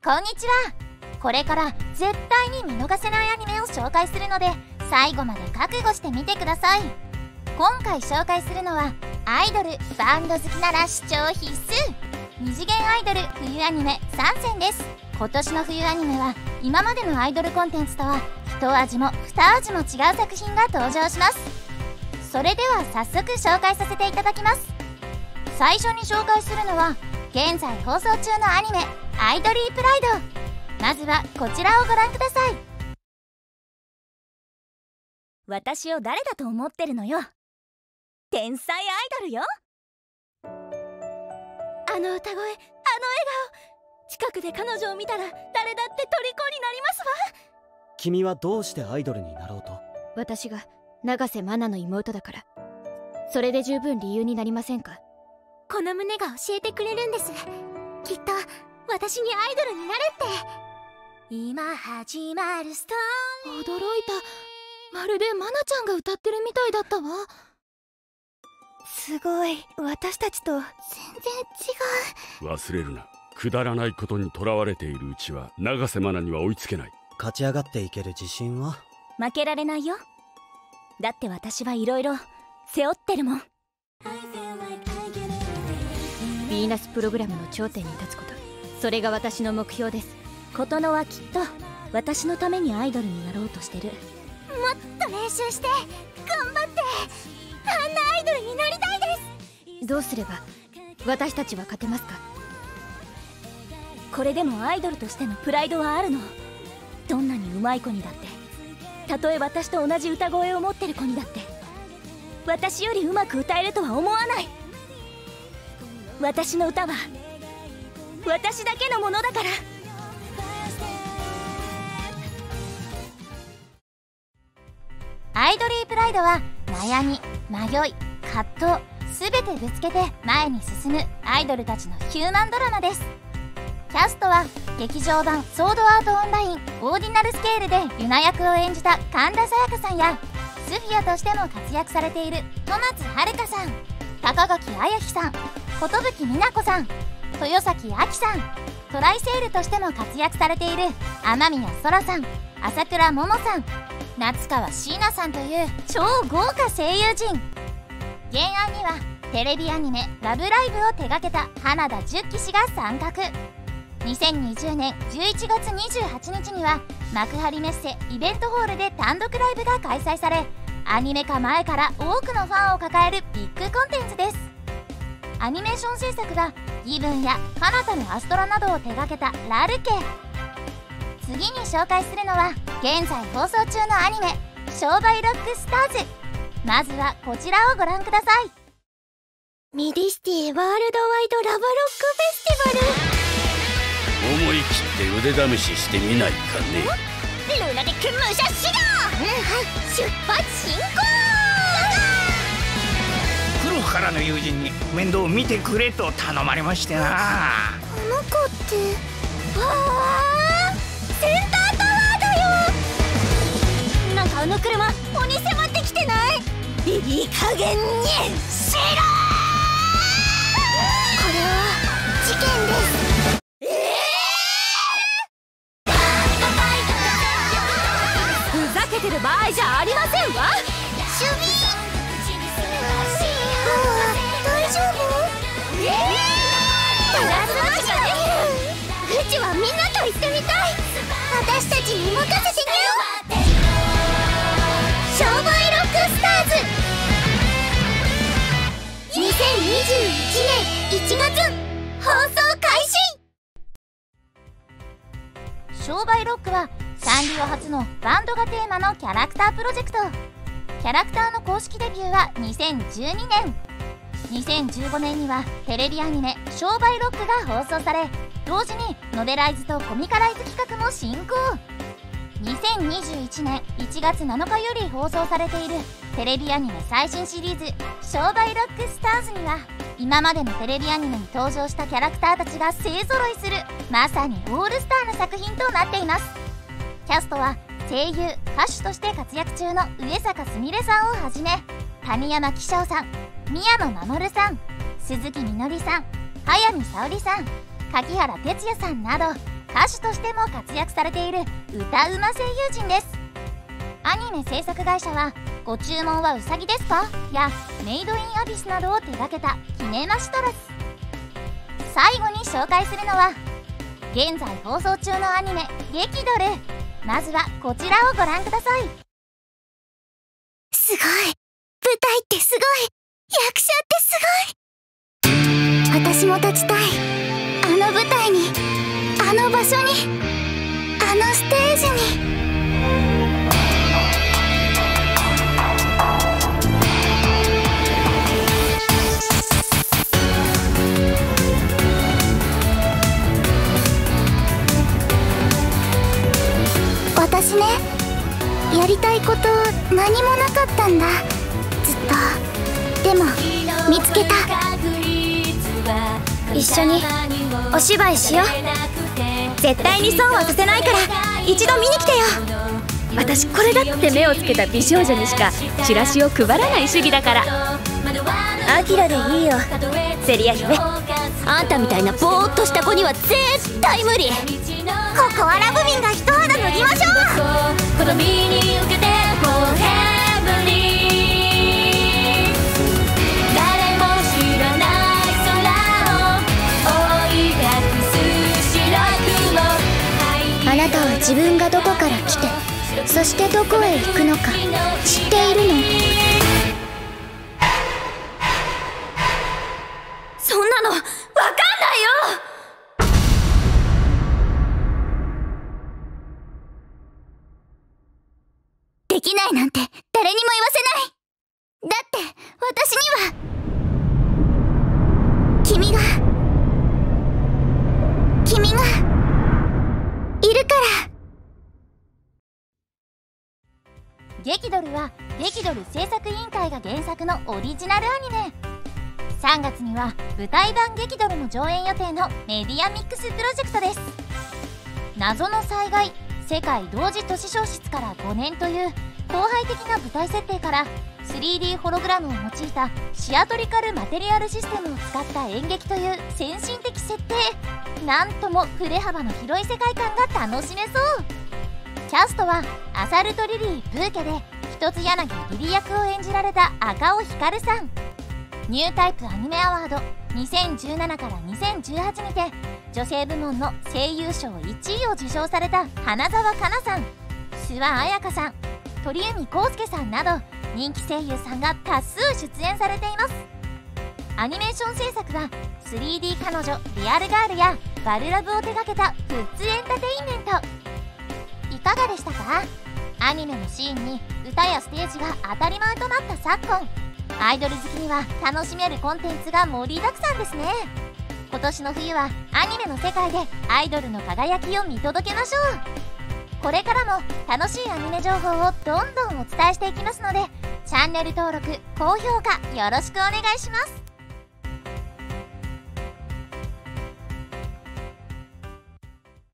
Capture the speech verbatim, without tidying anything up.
こんにちは。これから絶対に見逃せないアニメを紹介するので、最後まで覚悟してみてください。今回紹介するのはアイドルバンド好きなら視聴必須、二次元アイドル冬アニメさんせんです。今年の冬アニメは今までのアイドルコンテンツとは一味も二味も違う作品が登場します。それでは早速紹介させていただきます。最初に紹介するのは現在放送中のアニメアイドリープライド。まずはこちらをご覧ください。 私を誰だと思ってるのよ。天才アイドルよ。あの歌声、あの笑顔、近くで彼女を見たら誰だって虜になりますわ。 君はどうしてアイドルになろうと？ 私が永瀬愛奈の妹だから。それで十分理由になりませんか？ この胸が教えてくれるんです。きっと私にアイドルになれって。今始まるストーリー。 驚いた。まるで愛菜ちゃんが歌ってるみたいだったわ。すごい、私たちと全然違う。 忘れるな。くだらないことにとらわれているうちは永瀬愛奈には追いつけない。 勝ち上がっていける自信は？ 負けられないよ。だって私はいろいろ背負ってるもん。 ヴィーナスプログラムの頂点に立つこと、それが私の目標です。 琴乃はきっと私のためにアイドルになろうとしてる。もっと練習して頑張ってあんなアイドルになりたいです。 どうすれば私たちは勝てますか？ これでもアイドルとしてのプライドはあるの。どんなに上手い子にだって、たとえ私と同じ歌声を持ってる子にだって、私よりうまく歌えるとは思わない。私の歌は私だけのものだから。 アイドリープライドは悩み、迷い、葛藤、すべてぶつけて前に進むアイドルたちのヒューマンドラマです。キャストは劇場版ソードアートオンラインオーディナルスケールでユナ役を演じた神田沙也加さんや、スフィアとしても活躍されている戸松遥さん、高垣彩希さん、寿美奈子さん、豊崎亜紀さん、トライセールとしても活躍されている雨宮空さん、朝倉桃さん、夏川椎菜さんという超豪華声優陣。原案にはテレビアニメ「ラブライブ!」を手掛けた花田十喜氏が参画。にせんにじゅうねんじゅういちがつにじゅうはちにちには幕張メッセイベントホールで単独ライブが開催され、アニメ化前から多くのファンを抱えるビッグコンテンツです。アニメーション制作はギブンやカナタのアストラなどを手掛けたラルケ。次に紹介するのは現在放送中のアニメ「商売ロックスターズ」。まずはこちらをご覧ください。 ミディシティワールドワイドラブロックフェスティバル。 思い切って腕試ししてみないかね。 ルナティック武者修行、出発進行。 古くからの友人に面倒を見てくれと頼まれましてな。 あの子ってああセンタータワーだよ。なんかあの車鬼迫ってきてない？いい加減にしろ。これは事件です。えー、ふざけてる場合じゃありませんわ。シュビー大丈夫？えー、プラズマシャでうちはみんなと行ってみたい。私たちに任せてね。商売ロックスターズにせんにじゅういちねんいちがつ放送開始。商売ロックはサンリオ初のバンドがテーマのキャラクタープロジェクト。キャラクターの公式デビューはにせんじゅうにねん。にせんじゅうごねんにはテレビアニメ「商売ロック」が放送され、同時にノベライズとコミカライズ企画も進行。にせんにじゅういちねんいちがつなのかより放送されているテレビアニメ最新シリーズ「商売ロックスターズ」には今までのテレビアニメに登場したキャラクターたちが勢ぞろいするまさにオールスターな作品となっています。キャストは声優・歌手として活躍中の上坂すみれさんをはじめ、谷山紀章さん、宮野真守さん、鈴木みのりさん、速水沙織さん、柿原哲也さんなど歌手としても活躍されている歌うま声優陣です。アニメ制作会社は「ご注文はウサギですか?」や「メイドインアビス」などを手掛けたキネマシトラス。最後に紹介するのは現在放送中のアニメ「激ドル」。まずはこちらをご覧ください。 すごい、舞台ってすごい、役者ってすごい。私も立ちたい、あの舞台に、あの場所に、あのステージに。私ね、やりたいこと何もなかったんだ、ずっと。でも見つけた。 一緒にお芝居しよう。絶対に損はさせないから一度見に来てよ。私これだって目をつけた美少女にしかチラシを配らない主義だから。アキラでいいよ、セリア姫。あんたみたいなボーっとした子には絶対無理。 ここはラブミンが一肌脱ぎましょう。 好みに受けて For Heavenly 誰も知らない空を覆い隠す白雲。 あなたは自分がどこから来て、そしてどこへ行くのか知っているの？ そんなのわかんないよ。 できないなんて誰にも言わせない。だって私には君が君がいるから。 激ドルは激ドル制作委員会が原作のオリジナルアニメ。さんがつには舞台版激ドルも上演予定のメディアミックスプロジェクトです。謎の災害世界同時都市消失からごねんという荒廃的な舞台設定から スリーディー ホログラムを用いたシアトリカルマテリアルシステムを使った演劇という先進的設定。なんとも振れ幅の広い世界観が楽しめそう。キャストはアサルトリリー・ブーケで一つ柳リリ役を演じられた赤尾ひかるさん。ニュータイプアニメアワードにせんじゅうななからにせんじゅうはちにて女性部門の声優賞いちいを受賞された花澤香菜さん、諏訪彩香さん、鳥海浩介さんなど人気声優さんが多数出演されています。アニメーション制作は スリーディー 彼女リアルガールやバルラブを手掛けたグッズエンターテインメント。いかがでしたか？アニメのシーンに歌やステージが当たり前となった昨今、アイドル好きには楽しめるコンテンツが盛りだくさんですね。今年の冬はアニメの世界でアイドルの輝きを見届けましょう。これからも楽しいアニメ情報をどんどんお伝えしていきますので、チャンネル登録・高評価よろしくお願いします。